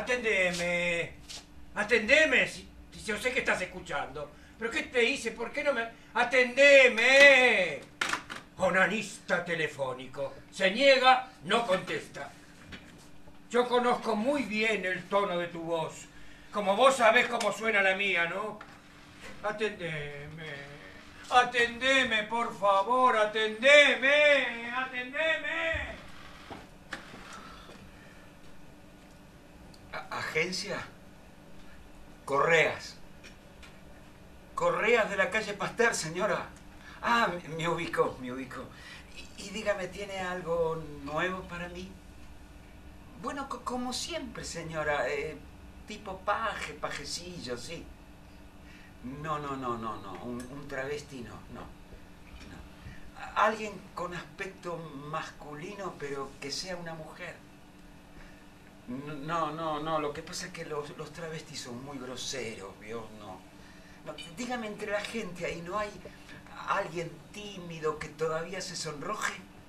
Atendeme. Atendeme, si yo sé que estás escuchando. ¿Pero qué te hice? ¿Por qué no me...? ¡Atendeme! Onanista telefónico. Se niega, no contesta. Yo conozco muy bien el tono de tu voz. Como vos sabés cómo suena la mía, ¿no? Atendeme. Atendeme, por favor, atendeme. Atendeme. ¿Agencia? Correas. Correas de la calle Pasteur, señora. Ah, me ubicó, me ubicó. Y dígame, ¿tiene algo nuevo para mí? Bueno, como siempre, señora. Tipo pajecillo, sí. No. Un travesti no. Alguien con aspecto masculino, pero que sea una mujer. No. Lo que pasa es que los travestis son muy groseros, ¿vio? No. Dígame, entre la gente ahí, ¿no hay alguien tímido que todavía se sonroje?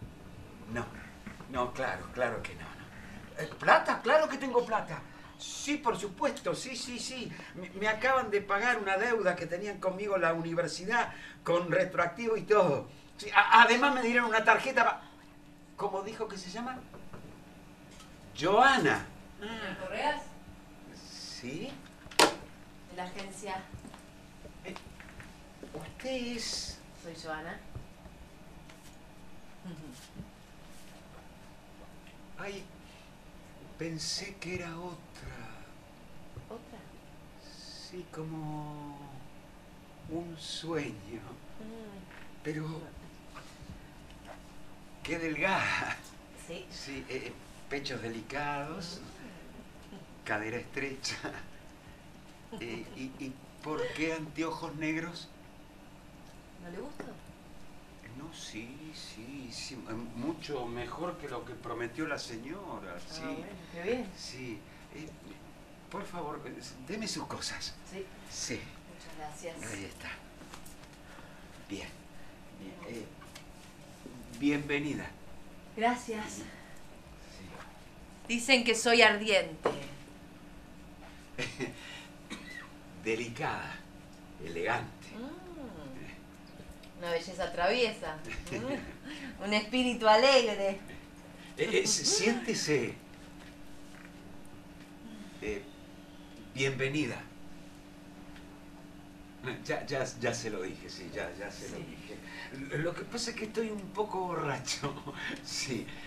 No, claro que no. ¿Plata? Claro que tengo plata. Sí, por supuesto, sí. Me acaban de pagar una deuda que tenían conmigo en la universidad, con retroactivo y todo. Sí, además me dieron una tarjeta. ¿Cómo dijo que se llama? Joana. ¿Me Correas? ¿Sí? De la agencia. ¿Usted es...? Soy Joana. Ay, pensé que era otra. ¿Otra? Sí, como un sueño. Pero qué delgada. Sí. Sí, pechos delicados, cadera estrecha. ¿Y por qué anteojos negros? ¿No le gusta? No, sí. Mucho mejor que lo que prometió la señora. Sí. Bueno, qué bien. Sí. Por favor, deme sus cosas. Sí. Sí. Muchas gracias. Ahí está. Bien. Bienvenida. Gracias. Sí. Dicen que soy ardiente. Delicada, elegante. Una belleza traviesa. Un espíritu alegre. Siéntese. Bienvenida. Ya se lo dije, sí, ya se lo dije. Lo que pasa es que estoy un poco borracho. Sí.